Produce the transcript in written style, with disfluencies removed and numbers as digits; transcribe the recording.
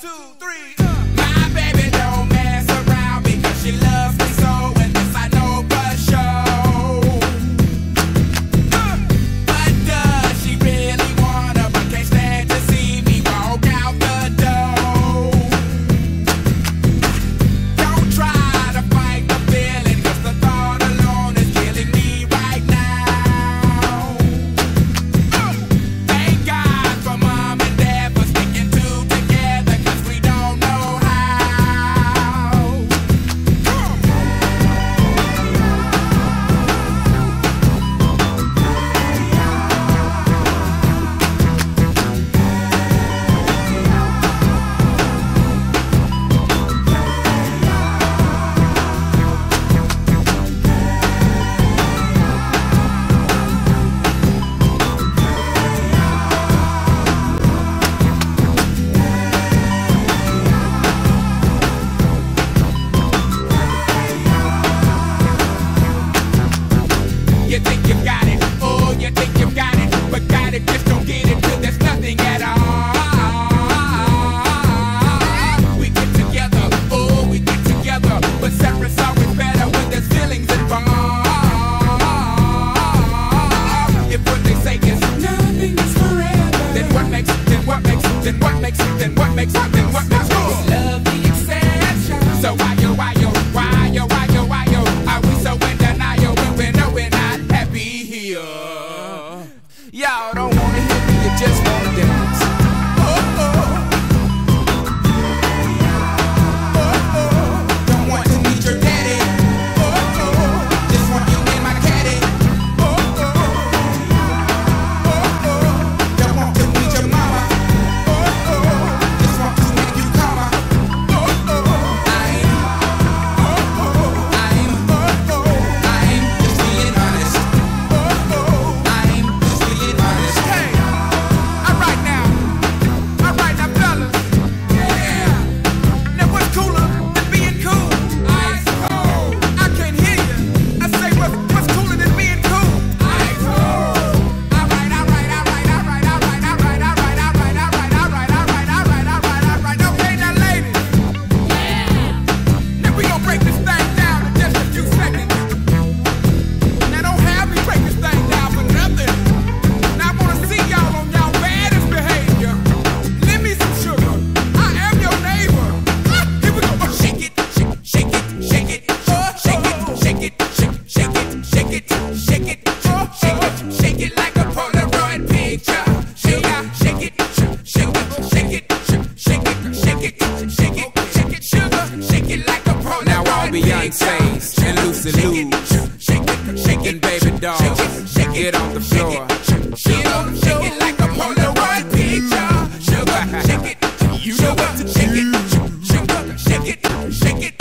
2, 3. My baby don't mess around because she loves me so, and this I know for sure. But does she really wanna, but can't stand to see me walk out the door? Don't try to fight the feeling, cause the thought alone is killing me right now. Thank God for mom and dad for sticking two together, cause we don't know how. You think you got it, oh, you think you got it, but got it, just don't get it till there's nothing at all. We get together, oh, we get together, but separate's always better when there's feelings involved. If what they say is nothing is forever, then what makes love the exception? So why yo, are we so in denial when we know we're not happy here? Y'all don't wanna hear me, you just wanna dance. Don't want to meet your daddy. Just want you in my caddy. Don't want to meet your mama. Just want to make you calmer. I'm just being honest. I'm just being honest. Hey, alright now, fellas. Yeah. Now what's cooler than being cool? Ice cold. I can't hear you. I say what's cooler than being cool? Ice cold. Alright. Okay, now ladies. Yeah. Now we gon' break this thing down in just a few seconds. Now don't have me break this thing down for nothing. Now I wanna see y'all on y'all baddest behavior. Lend me some sugar. I am your neighbor. Here we go. Shake it, shake it, shake it, shake it, shake it, shake it, shake it, shake it, shake it, shake it like a Polaroid picture. Shake it, shake it, shake it, shake it, shake it, shake it, shake it, shake it, sugar. Shake it like a Polaroid picture. Now all Beyonce's and Lucy Lou's shaking baby dolls. Get on the floor. Get on the floor. Shake it like a Polaroid picture. Sugar, shake it. You know what to shake it. Sugar, shake it, shake it.